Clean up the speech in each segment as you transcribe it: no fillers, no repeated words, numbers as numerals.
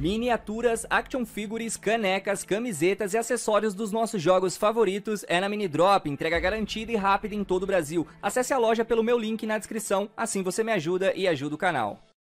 Miniaturas, action figures, canecas, camisetas e acessórios dos nossos jogos favoritos é na Minidrop, entrega garantida e rápida em todo o Brasil. Acesse a loja pelo meu link na descrição, assim você me ajuda e ajuda o canal.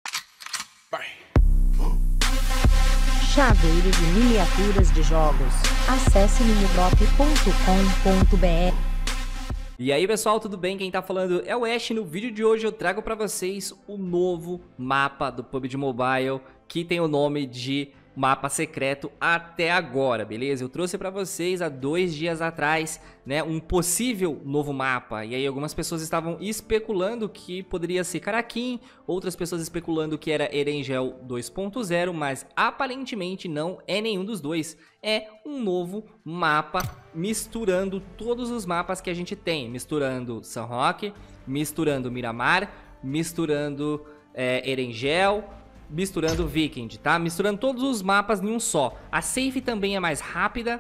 Chaveiros e miniaturas de jogos. Acesse minidrop.com.br. E aí pessoal, tudo bem? Quem tá falando é o Ash. No vídeo de hoje eu trago pra vocês o novo mapa do PUBG Mobile, que tem o nome de mapa secreto até agora, beleza? Eu trouxe pra vocês há 2 dias atrás, né, um possível novo mapa. E aí algumas pessoas estavam especulando que poderia ser Caraquim, outras pessoas especulando que era Erangel 2.0, mas aparentemente não é nenhum dos dois. É um novo mapa misturando todos os mapas que a gente tem, misturando San Roque, misturando Miramar, misturando Erangel, misturando Viking, tá? Misturando todos os mapas em um só. A safe também é mais rápida,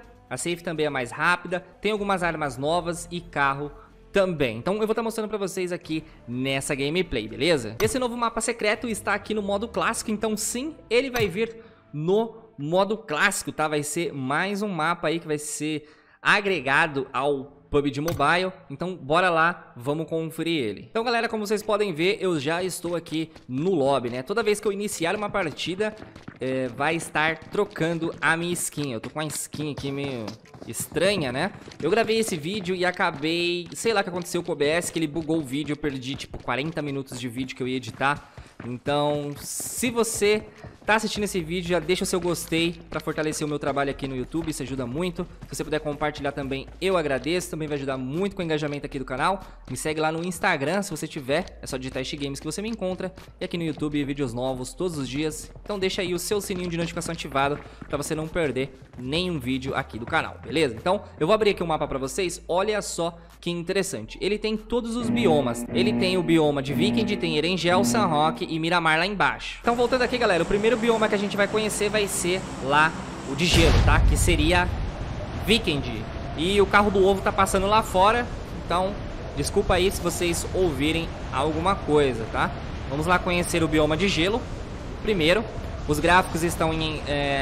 tem algumas armas novas e carro também. Então eu vou estar mostrando pra vocês aqui nessa gameplay, beleza? Esse novo mapa secreto está aqui no modo clássico, então sim, ele vai vir no modo clássico, tá? Vai ser mais um mapa aí que vai ser agregado ao PUBG Mobile, então bora lá, vamos conferir ele. Então galera, como vocês podem ver, eu já estou aqui no lobby, né? Toda vez que eu iniciar uma partida, vai estar trocando a minha skin. Eu tô com uma skin aqui meio estranha, né? Eu gravei esse vídeo e acabei, sei lá o que aconteceu com o OBS, que ele bugou o vídeo, eu perdi tipo 40 minutos de vídeo que eu ia editar. Então, se você tá assistindo esse vídeo, já deixa o seu gostei pra fortalecer o meu trabalho aqui no YouTube, isso ajuda muito. Se você puder compartilhar também, eu agradeço, também vai ajudar muito com o engajamento aqui do canal. Me segue lá no Instagram, se você tiver, é só digitar Games que você me encontra. E aqui no YouTube, vídeos novos todos os dias. Então deixa aí o seu sininho de notificação ativado pra você não perder nenhum vídeo aqui do canal, beleza? Então, eu vou abrir aqui o mapa pra vocês, olha só que interessante. Ele tem todos os biomas, ele tem o bioma de Viking, tem Erangel, San Roque e Miramar lá embaixo. Então voltando aqui galera, o primeiro bioma que a gente vai conhecer vai ser lá o de gelo, tá? Que seria Viking. E o carro do ovo tá passando lá fora, então desculpa aí se vocês ouvirem alguma coisa, tá? Vamos lá conhecer o bioma de gelo primeiro. Os gráficos estão em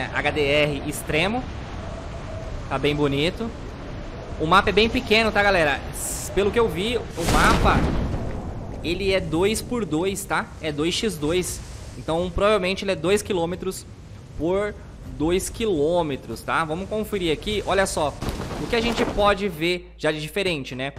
HDR extremo, tá bem bonito. O mapa é bem pequeno, tá galera? Pelo que eu vi, o mapa ele é 2x2, tá? É 2x2. Então provavelmente ele é 2 km por 2 km, tá? Vamos conferir aqui, olha só. O que a gente pode ver já de diferente, né?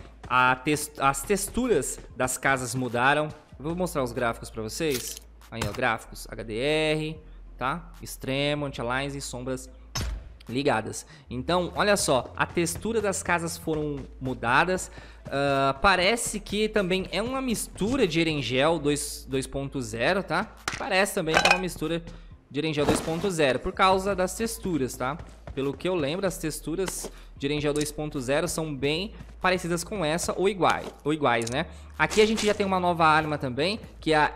As texturas das casas mudaram. Eu vou mostrar os gráficos pra vocês. Aí ó, gráficos HDR, tá? Extremo, anti-lines e sombras ligadas. Então, olha só, a textura das casas foram mudadas. Parece que também é uma mistura de Erangel 2.0, tá? Parece também que é uma mistura de Erangel 2.0 por causa das texturas, tá? Pelo que eu lembro, as texturas de Erangel 2.0 são bem parecidas com essa ou iguais, né? Aqui a gente já tem uma nova arma também, que é a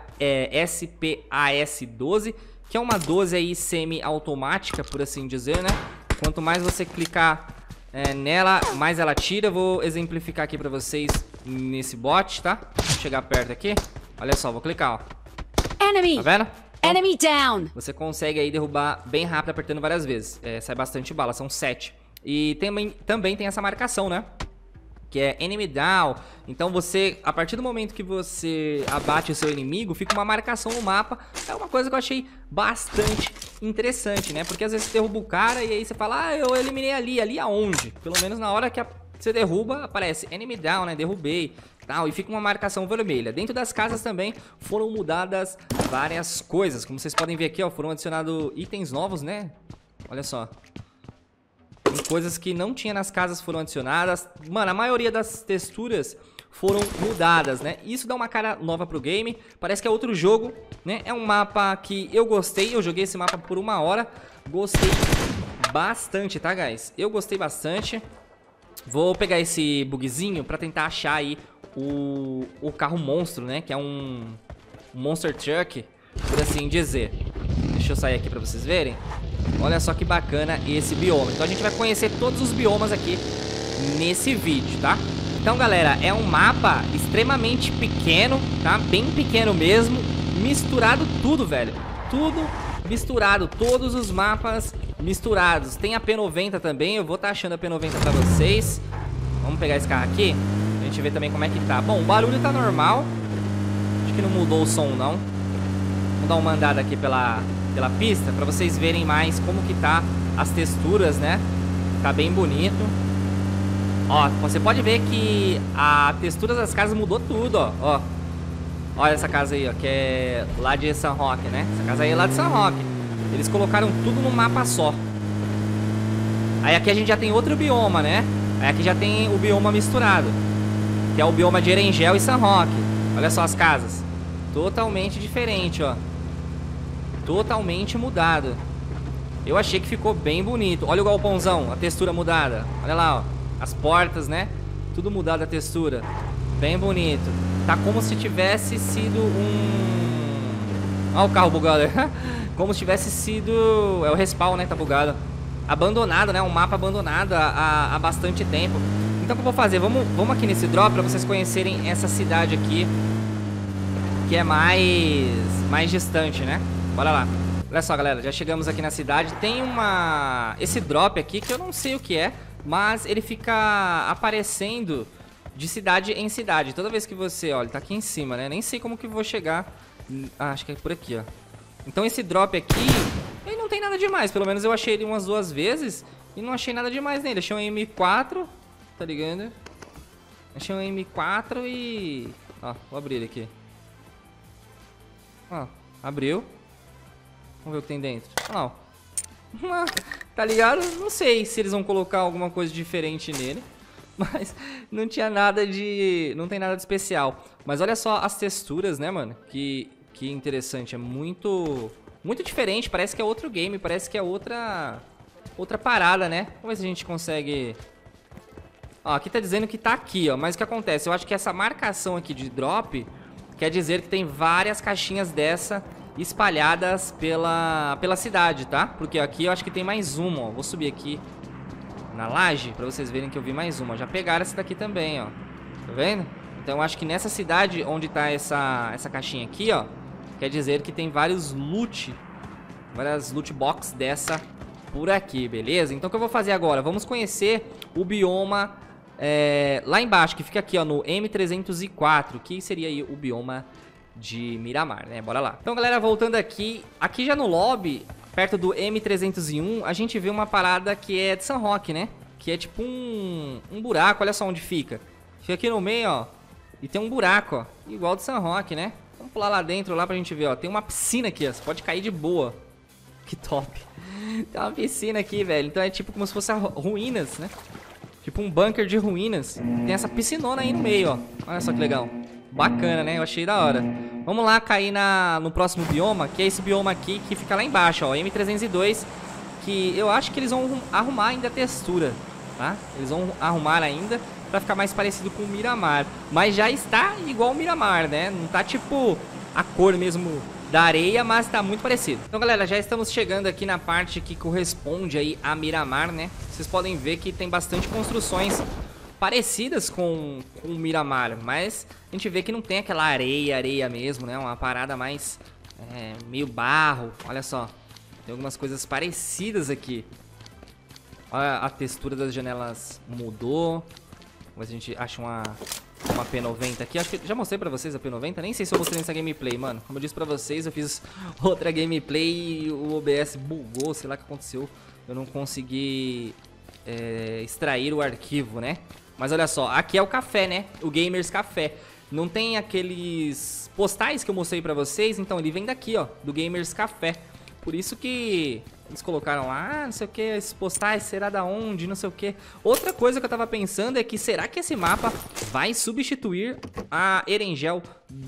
SPAS-12, que é uma 12 aí semi-automática, por assim dizer, né? Quanto mais você clicar nela, mais ela tira. Vou exemplificar aqui pra vocês nesse bot, tá? Vou chegar perto aqui. Olha só, vou clicar, ó. Enemy! Tá vendo? Enemy down! Você consegue aí derrubar bem rápido apertando várias vezes. Sai bastante bala, são 7. E também tem essa marcação, né? Que é enemy down. Então você, a partir do momento que você abate o seu inimigo, fica uma marcação no mapa. É uma coisa que eu achei bastante interessante, né? Porque às vezes você derruba o cara e aí você fala, ah, eu eliminei ali aonde? Pelo menos na hora que você derruba, aparece enemy down, né? Derrubei, tal, e fica uma marcação vermelha. Dentro das casas também foram mudadas várias coisas. Como vocês podem ver aqui, ó, foram adicionados itens novos, né? Olha só. Coisas que não tinha nas casas foram adicionadas. Mano, a maioria das texturas foram mudadas, né? Isso dá uma cara nova pro game. Parece que é outro jogo, né? É um mapa que eu gostei. Eu joguei esse mapa por 1 hora. Gostei bastante, tá, guys? Eu gostei bastante. Vou pegar esse bugzinho pra tentar achar aí o carro monstro, né? Que é um Monster Truck, por assim dizer. Deixa eu sair aqui pra vocês verem. Olha só que bacana esse bioma. Então a gente vai conhecer todos os biomas aqui nesse vídeo, tá? Então galera, é um mapa extremamente pequeno, tá? Bem pequeno mesmo. Misturado tudo, velho. Tudo misturado, todos os mapas misturados. Tem a P90 também, eu vou estar achando a P90 pra vocês. Vamos pegar esse carro aqui, a gente ver também como é que tá. Bom, o barulho tá normal, acho que não mudou o som não. Vou dar uma andada aqui pela pista pra vocês verem mais como que tá as texturas, né? Tá bem bonito. Ó, você pode ver que a textura das casas mudou tudo, ó. Olha essa casa aí, ó, que é lá de San Roque, né? Essa casa aí é lá de San Roque. Eles colocaram tudo num mapa só. Aí aqui a gente já tem outro bioma, né? Aí aqui já tem o bioma misturado, que é o bioma de Erengel e San Roque. Olha só as casas. Totalmente diferente, ó. Totalmente mudado. Eu achei que ficou bem bonito. Olha o galpãozão, a textura mudada. Olha lá, ó. As portas, né? Tudo mudado a textura. Bem bonito. Tá como se tivesse sido um... Olha o carro bugado. Como se tivesse sido... É o respawn, né? Tá bugado. Abandonado, né? Um mapa abandonado há bastante tempo. Então o que eu vou fazer? Vamos aqui nesse drop pra vocês conhecerem essa cidade aqui, que é mais distante, né? Bora lá. Olha só, galera. Já chegamos aqui na cidade. Tem esse drop aqui que eu não sei o que é, mas ele fica aparecendo de cidade em cidade. Toda vez que você... Olha, tá aqui em cima, né? Nem sei como que eu vou chegar. Ah, acho que é por aqui, ó. Então esse drop aqui, ele não tem nada demais. Pelo menos eu achei ele umas 2 vezes e não achei nada demais nele. Achei um M4, tá ligado? Achei um M4 e... Ó, vou abrir ele aqui. Ó, abriu. Vamos ver o que tem dentro. Ó, tá ligado? Não sei se eles vão colocar alguma coisa diferente nele, mas não tinha nada de... Não tem nada de especial. Mas olha só as texturas, né, mano? Que interessante. É muito diferente. Parece que é outro game. Parece que é outra parada, né? Vamos ver se a gente consegue... Ó, aqui tá dizendo que tá aqui, ó. Mas o que acontece? Eu acho que essa marcação aqui de drop quer dizer que tem várias caixinhas dessa espalhadas pela cidade, tá? Porque aqui eu acho que tem mais uma, ó. Vou subir aqui na laje pra vocês verem que eu vi mais uma. Já pegaram essa daqui também, ó. Tá vendo? Então eu acho que nessa cidade onde tá essa caixinha aqui, ó, quer dizer que tem várias loot box dessa por aqui, beleza? Então o que eu vou fazer agora? Vamos conhecer o bioma lá embaixo, que fica aqui, ó, no M304, que seria aí o bioma de Miramar, né? Bora lá. Então, galera, voltando aqui já no lobby, perto do M301, a gente vê uma parada que é de San Roque, né? Que é tipo um buraco, olha só onde fica. Fica aqui no meio, ó, e tem um buraco, ó, igual de San Roque, né? Vamos pular lá dentro, lá pra gente ver, ó. Tem uma piscina aqui, ó, você pode cair de boa. Que top. Tem uma piscina aqui, velho. Então é tipo como se fosse ruínas, né? Tipo um bunker de ruínas. Tem essa piscinona aí no meio, ó. Olha só que legal. Bacana, né? Eu achei da hora. Vamos lá cair no próximo bioma, que é esse bioma aqui que fica lá embaixo, ó. M302, que eu acho que eles vão arrumar ainda a textura, tá? Eles vão arrumar ainda pra ficar mais parecido com o Miramar. Mas já está igual o Miramar, né? Não tá tipo a cor mesmo da areia, mas tá muito parecido. Então, galera, já estamos chegando aqui na parte que corresponde aí a Miramar, né? Vocês podem ver que tem bastante construções parecidas com o Miramar, mas a gente vê que não tem aquela areia mesmo, né? Uma parada mais meio barro. Olha só, tem algumas coisas parecidas aqui. Olha, a textura das janelas mudou. Mas a gente acha uma P90 aqui. Acho que já mostrei pra vocês a P90. Nem sei se eu mostrei nessa gameplay, mano. Como eu disse pra vocês, eu fiz outra gameplay e o OBS bugou, sei lá o que aconteceu. Eu não consegui extrair o arquivo, né? Mas olha só, aqui é o café, né? O Gamers Café. Não tem aqueles postais que eu mostrei pra vocês, então ele vem daqui, ó, do Gamers Café. Por isso que eles colocaram lá, não sei o que, esses postais, será da onde, não sei o que. Outra coisa que eu tava pensando é que será que esse mapa vai substituir a Erengel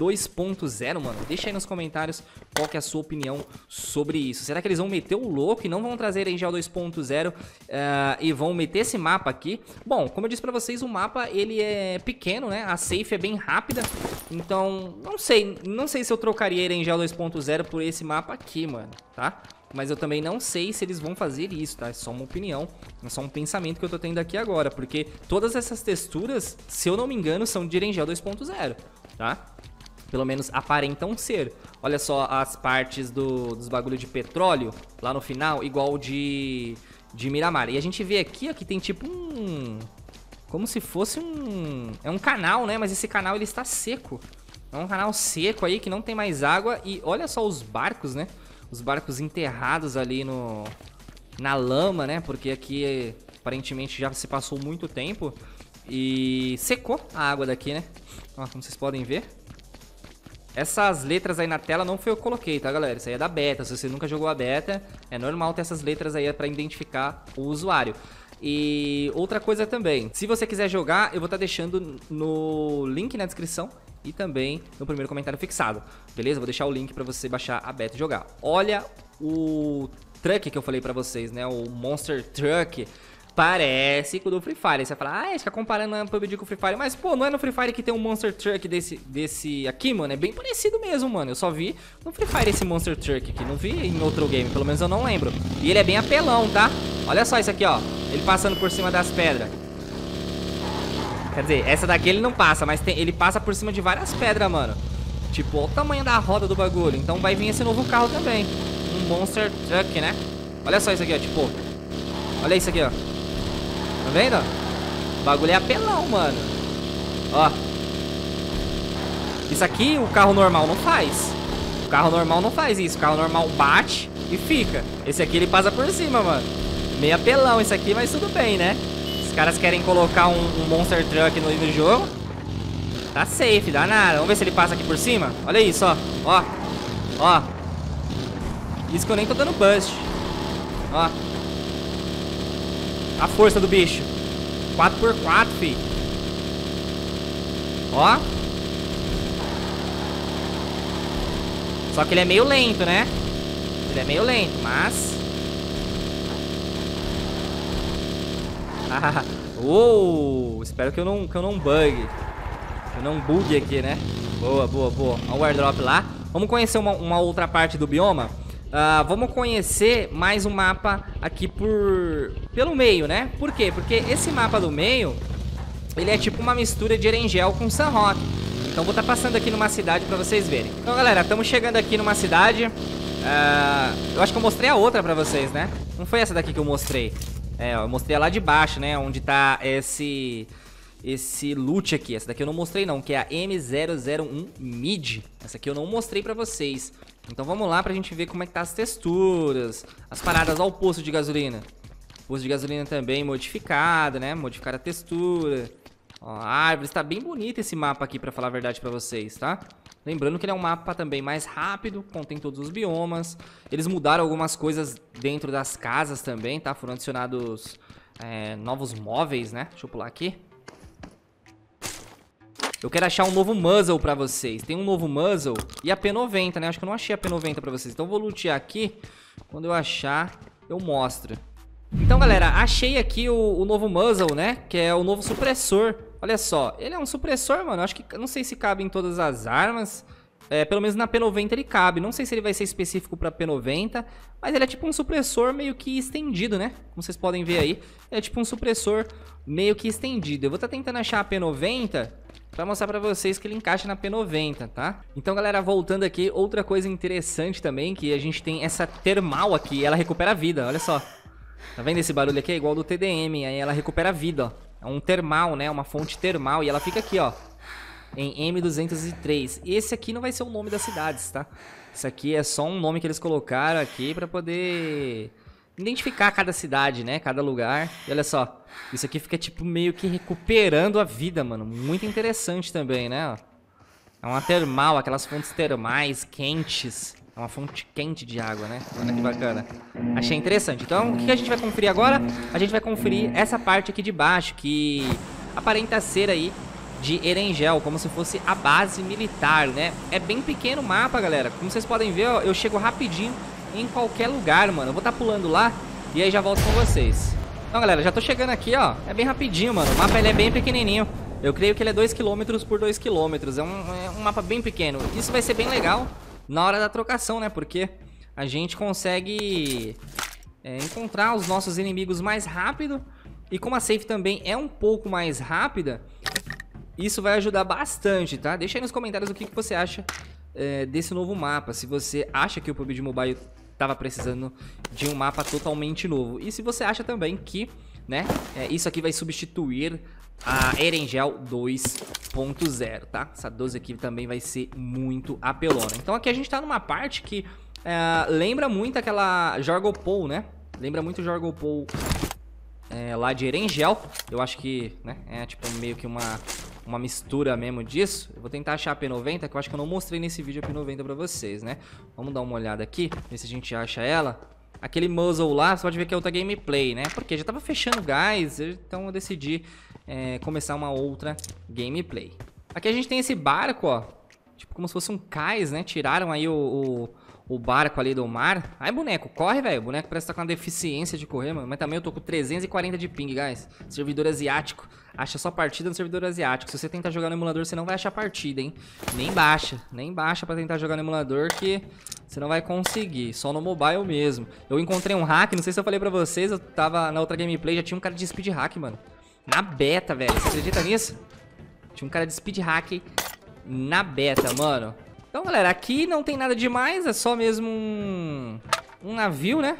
2.0, mano? Deixa aí nos comentários qual que é a sua opinião sobre isso. Será que eles vão meter o louco e não vão trazer Erengel 2.0 e vão meter esse mapa aqui? Bom, como eu disse pra vocês, o mapa ele é pequeno, né? A safe é bem rápida, então não sei se eu trocaria Erengel 2.0 por esse mapa aqui, mano, tá? Mas eu também não sei se eles vão fazer isso, tá? É só uma opinião, é só um pensamento que eu tô tendo aqui agora. Porque todas essas texturas, se eu não me engano, são de Erengel 2.0, tá? Pelo menos aparentam ser. Olha só as partes dos bagulho de petróleo lá no final, igual de Miramar. E a gente vê aqui, ó, que tem tipo um... como se fosse um... é um canal, né? Mas esse canal, ele está seco. É um canal seco aí, que não tem mais água. E olha só os barcos, né? Os barcos enterrados ali na lama, né? Porque aqui, aparentemente, já se passou muito tempo. E secou a água daqui, né? Ó, como vocês podem ver. Essas letras aí na tela não foi eu que coloquei, tá, galera? Isso aí é da beta. Se você nunca jogou a beta, é normal ter essas letras aí pra identificar o usuário. E outra coisa também, se você quiser jogar, eu vou estar deixando no link na descrição e também no primeiro comentário fixado, beleza? Vou deixar o link pra você baixar a beta e jogar. Olha o truck que eu falei pra vocês, né? O Monster Truck. Parece com o do Free Fire. Você vai falar, fica comparando a PUBG com o Free Fire. Mas, pô, não é no Free Fire que tem um Monster Truck desse aqui, mano? É bem parecido mesmo, mano. Eu só vi no Free Fire esse Monster Truck aqui. Não vi em outro game, pelo menos eu não lembro. E ele é bem apelão, tá? Olha só isso aqui, ó. Ele passando por cima das pedras. Quer dizer, essa daqui ele não passa, mas ele passa por cima de várias pedras, mano. Tipo, olha o tamanho da roda do bagulho. Então vai vir esse novo carro também. Um Monster Truck, né? Olha só isso aqui, ó. Tipo, olha isso aqui, ó. Tá vendo? O bagulho é apelão, mano. Ó. Isso aqui o carro normal não faz. O carro normal não faz isso. O carro normal bate e fica. Esse aqui ele passa por cima, mano. Meio apelão isso aqui, mas tudo bem, né? Os caras querem colocar um Monster Truck no jogo. Tá safe, dá nada. Vamos ver se ele passa aqui por cima. Olha isso, ó. Ó. Ó. Isso que eu nem tô dando bust. Ó. A força do bicho. 4x4, fi. Ó. Só que ele é meio lento, né? Ele é meio lento, mas... espero que eu não bugue. Que eu não bugue aqui, né? Boa, boa, boa. Olha o airdrop lá. Vamos conhecer uma outra parte do bioma. Vamos conhecer mais um mapa aqui pelo meio, né? Por quê? Porque esse mapa do meio, ele é tipo uma mistura de Erangel com San Roque. Então vou estar passando aqui numa cidade pra vocês verem. Então, galera, estamos chegando aqui numa cidade. Eu acho que eu mostrei a outra pra vocês, né? Não foi essa daqui que eu mostrei. Eu mostrei lá de baixo, né? Onde tá esse loot aqui. Essa daqui eu não mostrei não, que é a M001 Mid. Essa aqui eu não mostrei pra vocês. Então vamos lá pra gente ver como é que tá as texturas, as paradas. Ó, o posto de gasolina. Posto de gasolina também modificado, né? Modificar a textura. Ó, a árvore. Está bem bonito esse mapa aqui, pra falar a verdade pra vocês, tá? Lembrando que ele é um mapa também mais rápido, contém todos os biomas. Eles mudaram algumas coisas dentro das casas também, tá? Foram adicionados novos móveis, né? Deixa eu pular aqui. Eu quero achar um novo muzzle pra vocês. Tem um novo muzzle e a P90, né? Acho que eu não achei a P90 pra vocês. Então eu vou lutear aqui. Quando eu achar, eu mostro. Então, galera, achei aqui o novo muzzle, né? Que é o novo supressor. Olha só, ele é um supressor, mano. Acho que, não sei se cabe em todas as armas. Pelo menos na P90 ele cabe. Não sei se ele vai ser específico pra P90. Mas ele é tipo um supressor meio que estendido, né? Como vocês podem ver aí. Ele é tipo um supressor meio que estendido. Eu vou estar tentando achar a P90... pra mostrar pra vocês que ele encaixa na P90, tá? Então, galera, voltando aqui, outra coisa interessante também, que a gente tem essa termal aqui, ela recupera a vida, olha só. Tá vendo esse barulho aqui? É igual do TDM, aí ela recupera a vida, ó. É um termal, né? Uma fonte termal, e ela fica aqui, ó, em M203. E esse aqui não vai ser o nome das cidades, tá? Isso aqui é só um nome que eles colocaram aqui pra poder... identificar cada cidade, né? Cada lugar. E olha só. Isso aqui fica tipo meio que recuperando a vida, mano. Muito interessante também, né? É uma termal, aquelas fontes termais quentes. É uma fonte quente de água, né? Olha que bacana. Achei interessante. Então, o que a gente vai conferir agora? A gente vai conferir essa parte aqui de baixo, que aparenta ser aí de Erangel, como se fosse a base militar, né? É bem pequeno o mapa, galera. Como vocês podem ver, ó, eu chego rapidinho em qualquer lugar, mano. Eu vou estar pulando lá e aí já volto com vocês. Então, galera, já tô chegando aqui, ó. É bem rapidinho, mano. O mapa, ele é bem pequenininho. Eu creio que ele é 2 km por 2 km. É um mapa bem pequeno. Isso vai ser bem legal na hora da trocação, né? Porque a gente consegue encontrar os nossos inimigos mais rápido. E como a safe também é um pouco mais rápida, isso vai ajudar bastante, tá? Deixa aí nos comentários o que você acha desse novo mapa. Se você acha que o PUBG Mobile tava precisando de um mapa totalmente novo. E se você acha também que, né, isso aqui vai substituir a Erangel 2.0, tá? Essa 12 aqui também vai ser muito apelona. Então aqui a gente tá numa parte que lembra muito aquela Jorgopol, né? Lembra muito o Jorgopol lá de Erangel. Eu acho que, né, é tipo meio que uma mistura mesmo disso. Eu vou tentar achar a P90, que eu acho que eu não mostrei nesse vídeo a P90 pra vocês, né? Vamos dar uma olhada aqui, ver se a gente acha ela. Aquele muzzle lá, você pode ver que é outra gameplay, né? Porque já tava fechando gás, então eu decidi começar uma outra gameplay. Aqui a gente tem esse barco, ó, tipo como se fosse um cais, né? Tiraram aí o barco ali do mar. Ai, boneco, corre, velho. O boneco parece estar com uma deficiência de correr, mano. Mas também eu tô com 340 de ping, guys. Servidor asiático. Acha só partida no servidor asiático. Se você tentar jogar no emulador, você não vai achar partida, hein? Nem baixa pra tentar jogar no emulador, que você não vai conseguir. Só no mobile mesmo. Eu encontrei um hack, não sei se eu falei pra vocês. Eu tava na outra gameplay, já tinha um cara de speed hack, mano. Na beta, velho. Você acredita nisso? Tinha um cara de speed hack na beta, mano. Então, galera, aqui não tem nada demais, é só mesmo um navio, né?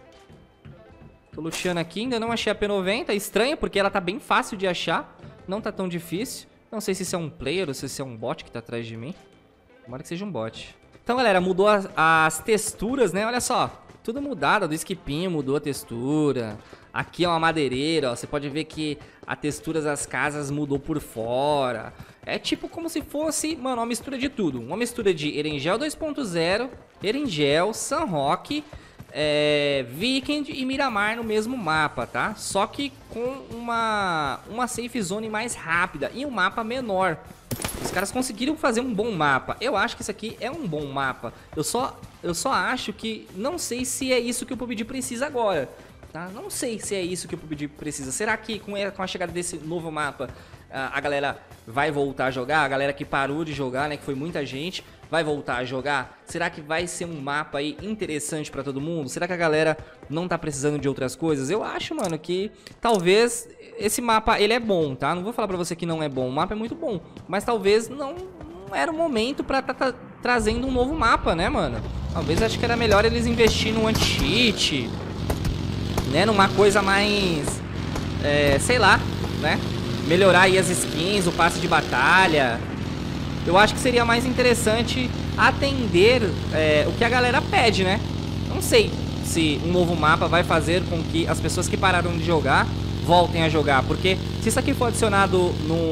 Tô luteando aqui, ainda não achei a P90, estranho, porque ela tá bem fácil de achar, não tá tão difícil. Não sei se isso é um player ou se isso é um bot que tá atrás de mim. Tomara que seja um bot. Então, galera, mudou as texturas, né? Olha só, tudo mudado, do esquipinho mudou a textura. Aqui é uma madeireira, ó, você pode ver que a textura das casas mudou por fora. É tipo como se fosse, mano, uma mistura de tudo. Uma mistura de Erangel 2.0, Erangel, Sunrock, Weekend e Miramar no mesmo mapa, tá? Só que com uma safe zone mais rápida e um mapa menor. Os caras conseguiram fazer um bom mapa. Eu acho que isso aqui é um bom mapa. Eu só acho que não sei se é isso que o PUBG precisa agora. Tá? Não sei se é isso que o PUBG precisa. Será que com a chegada desse novo mapa a galera vai voltar a jogar? A galera que parou de jogar, né, que foi muita gente, vai voltar a jogar? Será que vai ser um mapa aí interessante pra todo mundo? Será que a galera não tá precisando de outras coisas? Eu acho, mano, que talvez esse mapa, ele é bom, tá? Não vou falar pra você que não é bom. O mapa é muito bom, mas talvez não era o momento pra tá trazendo um novo mapa, né, mano? Talvez acho que era melhor eles investirem no anti-cheat, né, numa coisa mais, sei lá, né, melhorar aí as skins, o passe de batalha. Eu acho que seria mais interessante atender o que a galera pede, né? Não sei se um novo mapa vai fazer com que as pessoas que pararam de jogar voltem a jogar, porque se isso aqui for adicionado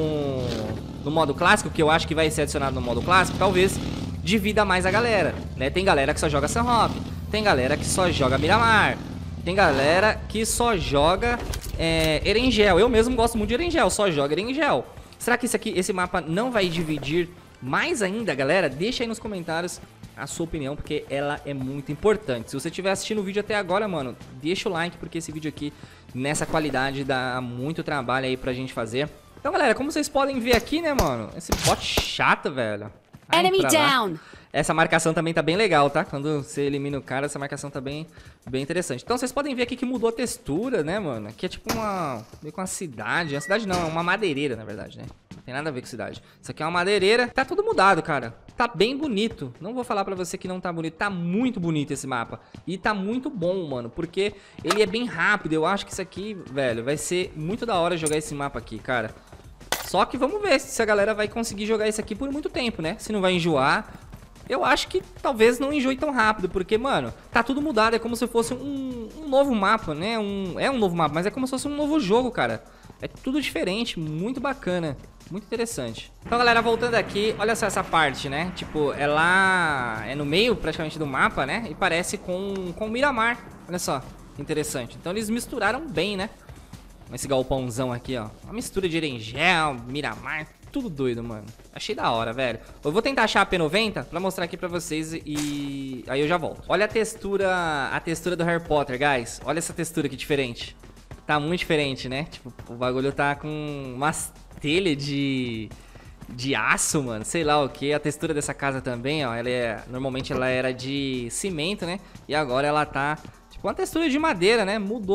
no modo clássico, que eu acho que vai ser adicionado no modo clássico, talvez divida mais a galera, né? Tem galera que só joga Sunrock, tem galera que só joga Miramar, tem galera que só joga Erangel. Eu mesmo gosto muito de Erangel, só joga Erangel. Será que esse mapa não vai dividir mais ainda, galera? Deixa aí nos comentários a sua opinião, porque ela é muito importante. Se você estiver assistindo o vídeo até agora, mano, deixa o like, porque esse vídeo aqui, nessa qualidade, dá muito trabalho aí pra gente fazer. Então, galera, como vocês podem ver aqui, né, mano, esse bot chato, velho. Enemy down! Essa marcação também tá bem legal, tá? Quando você elimina o cara, essa marcação tá bem interessante. Então vocês podem ver aqui que mudou a textura, né, mano? Aqui é tipo meio com uma cidade. Uma cidade não, é uma madeireira, na verdade, né? Não tem nada a ver com cidade. Isso aqui é uma madeireira. Tá tudo mudado, cara. Tá bem bonito. Não vou falar pra você que não tá bonito. Tá muito bonito esse mapa. E tá muito bom, mano. Porque ele é bem rápido. Eu acho que isso aqui, velho, vai ser muito da hora jogar esse mapa aqui, cara. Só que vamos ver se a galera vai conseguir jogar isso aqui por muito tempo, né? Se não vai enjoar. Eu acho que talvez não enjoe tão rápido, porque, mano, tá tudo mudado. É como se fosse um novo mapa, né? É um novo mapa, mas é como se fosse um novo jogo, cara. É tudo diferente, muito bacana, muito interessante. Então, galera, voltando aqui, olha só essa parte, né? Tipo, ela é no meio praticamente do mapa, né? E parece com o Miramar. Olha só, interessante. Então eles misturaram bem, né? Esse galpãozão aqui, ó. Uma mistura de Erangel, Miramar, tudo doido, mano. Achei da hora, velho. Eu vou tentar achar a P90 pra mostrar aqui pra vocês e aí eu já volto. Olha a textura do Harry Potter, guys. Olha essa textura aqui diferente. Tá muito diferente, né? Tipo, o bagulho tá com umas telhas de aço, mano. Sei lá o que. A textura dessa casa também, ó. Normalmente ela era de cimento, né? E agora ela tá, tipo, uma textura de madeira, né? Mudou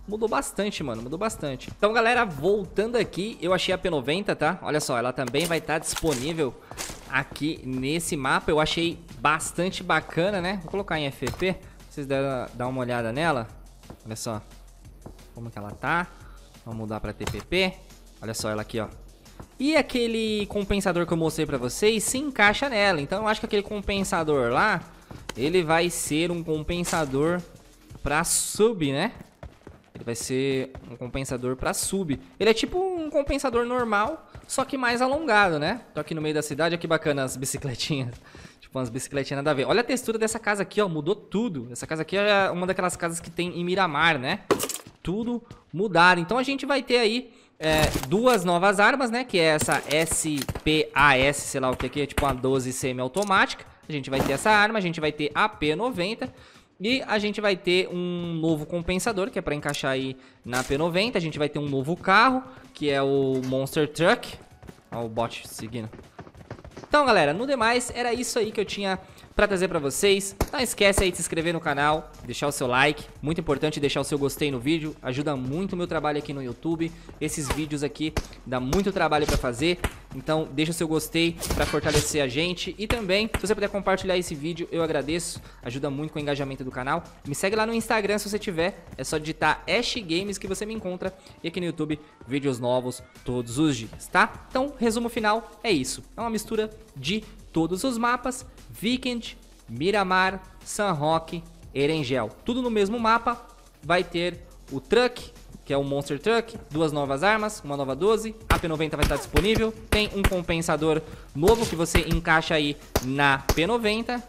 mudou bastante, mano, mudou bastante. Então, galera, voltando aqui, eu achei a P90, tá? Olha só, ela também vai estar disponível aqui nesse mapa. Eu achei bastante bacana, né? Vou colocar em FFP, pra vocês dar uma olhada nela. Olha só como que ela tá. Vamos mudar pra TPP. Olha só ela aqui, ó. E aquele compensador que eu mostrei pra vocês se encaixa nela. Então eu acho que aquele compensador lá, ele vai ser um compensador pra sub, né? Ele vai ser um compensador pra sub. Ele é tipo um compensador normal, só que mais alongado, né? Tô aqui no meio da cidade, olha que bacana as bicicletinhas. Tipo umas bicicletinhas nada a ver. Olha a textura dessa casa aqui, ó, mudou tudo. Essa casa aqui é uma daquelas casas que tem em Miramar, né? Tudo mudaram. Então a gente vai ter aí duas novas armas, né? Que é essa SPAS, sei lá o que aqui, é tipo uma 12 semi-automática. A gente vai ter essa arma, a gente vai ter a P90. E a gente vai ter um novo compensador, que é para encaixar aí na P90. A gente vai ter um novo carro, que é o Monster Truck. Olha o bot seguindo. Então, galera, no demais, era isso aí que eu tinha pra trazer pra vocês. Não esquece aí de se inscrever no canal, deixar o seu like. Muito importante deixar o seu gostei no vídeo. Ajuda muito o meu trabalho aqui no YouTube. Esses vídeos aqui dá muito trabalho pra fazer. Então, deixa o seu gostei pra fortalecer a gente. E também, se você puder compartilhar esse vídeo, eu agradeço. Ajuda muito com o engajamento do canal. Me segue lá no Instagram se você tiver. É só digitar Ash Games que você me encontra. E aqui no YouTube, vídeos novos todos os dias, tá? Então, resumo final é isso. É uma mistura de todos os mapas: Vikendi, Miramar, San Roque, Erangel. Tudo no mesmo mapa. Vai ter o Truck, que é o Monster Truck, duas novas armas, uma nova 12, a P90 vai estar disponível, tem um compensador novo que você encaixa aí na P90.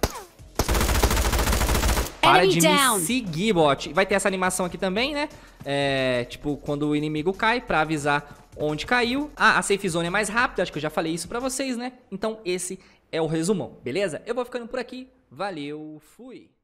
Para de me seguir, bot. Vai ter essa animação aqui também, né? Tipo, quando o inimigo cai, pra avisar onde caiu. Ah, a safe zone é mais rápida, acho que eu já falei isso pra vocês, né? Então esse é o resumão, beleza? Eu vou ficando por aqui. Valeu, fui!